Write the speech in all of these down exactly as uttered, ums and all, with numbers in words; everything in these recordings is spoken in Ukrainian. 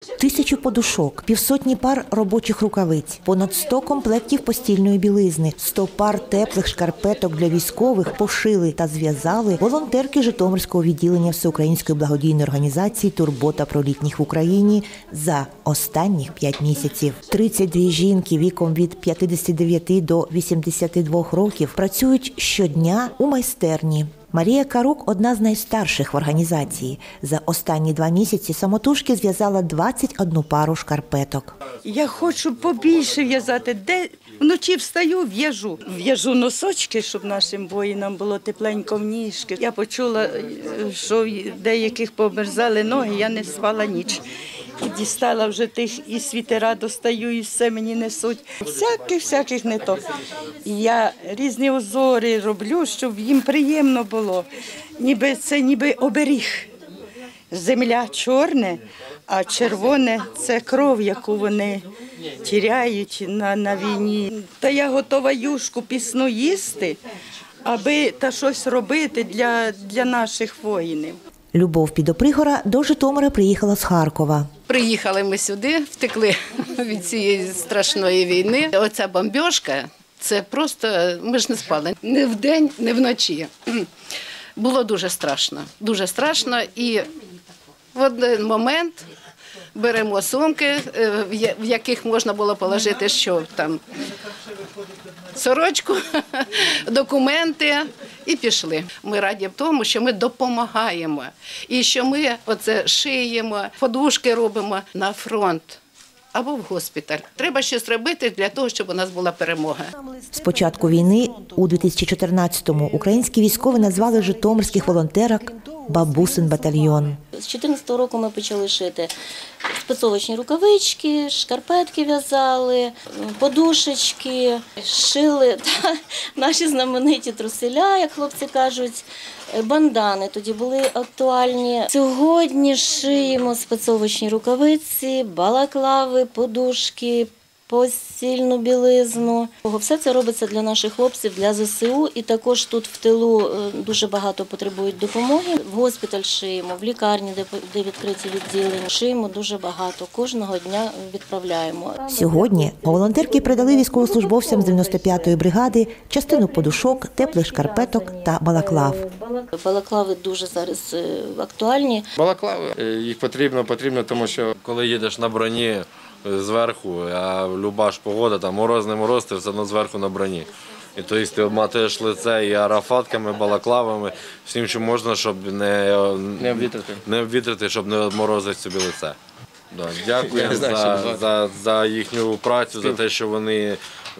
Тисячу подушок, півсотні пар робочих рукавиць, понад сто комплектів постільної білизни, сто пар теплих шкарпеток для військових пошили та зв'язали волонтерки Житомирського відділення Всеукраїнської благодійної організації «Турбота про літніх в Україні» за останніх п'ять місяців. тридцять дві жінки віком від п'ятдесяти дев'яти до вісімдесяти двох років працюють щодня у майстерні. Марія Карук – одна з найстарших в організації. За останні два місяці самотужки зв'язала двадцять одну пару шкарпеток. Я хочу побільше в'язати. Де вночі встаю, в'яжу. В'яжу носочки, щоб нашим воїнам було тепленько в ніжки. Я почула, що деяких померзали ноги, я не спала ніч. І дістала вже тих, і світера достаю, і все мені несуть. Всяких-всяких не то. Я різні узори роблю, щоб їм приємно було. Ніби це ніби оберіг. Земля чорне, а червоне – це кров, яку вони тіряють на, на війні. Та я готова юшку пісну їсти, аби та щось робити для, для наших воїнів. Любов Підопригора до Житомира приїхала з Харкова. Приїхали ми сюди, втекли від цієї страшної війни. Оця бомбіжка – це просто, ми ж не спали ні вдень, ні вночі. Було дуже страшно, дуже страшно. І в один момент беремо сумки, в яких можна було положити що там, сорочку, документи і пішли. Ми раді в тому, що ми допомагаємо і що ми оце шиємо, подушки робимо на фронт або в госпіталь. Треба щось робити для того, щоб у нас була перемога. З початку війни у дві тисячі чотирнадцятому українські військові назвали житомирських волонтерок «Бабусин батальйон». З дві тисячі чотирнадцятого року ми почали шити спецовочні рукавички, шкарпетки в'язали, подушечки, шили та наші знамениті труселя, як хлопці кажуть, бандани тоді були актуальні. Сьогодні шиємо спецовочні рукавиці, балаклави, подушки, постільну білизну. Все це робиться для наших хлопців, для зе се у. І також тут в тилу дуже багато потребують допомоги. В госпіталь шиємо, в лікарні, де відкриті відділення. Шиємо дуже багато. Кожного дня відправляємо. Сьогодні волонтерки передали військовослужбовцям з дев'яносто п'ятої бригади частину подушок, теплих шкарпеток та балаклав. Балаклави дуже зараз актуальні. Балаклави, їх потрібно, потрібно, тому що коли їдеш на броні, зверху, а люба ж погода, там мороз, не мороз, ти все одно зверху на броні. І то есть, ти матуєш лице і арафатками, балаклавами, всім, що можна, щоб не, не, обвітрити. не обвітрити, щоб не обморозити собі лице. Да. Дякую за, за, за їхню працю, за те, що вони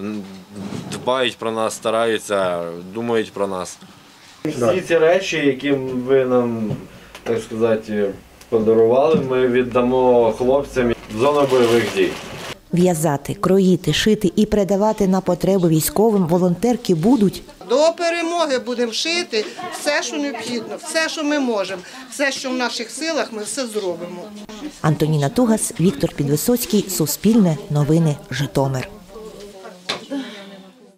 дбають про нас, стараються, думають про нас. Всі ці речі, які ви нам, так сказати, подарували, ми віддамо хлопцям в зону бойових дій. В'язати, кроїти, шити і передавати на потреби військовим волонтерки будуть. До перемоги будемо шити все, що необхідно, все, що ми можемо, все, що в наших силах, ми все зробимо. Антоніна Тугас, Віктор Підвисоцький, Суспільне, Новини, Житомир.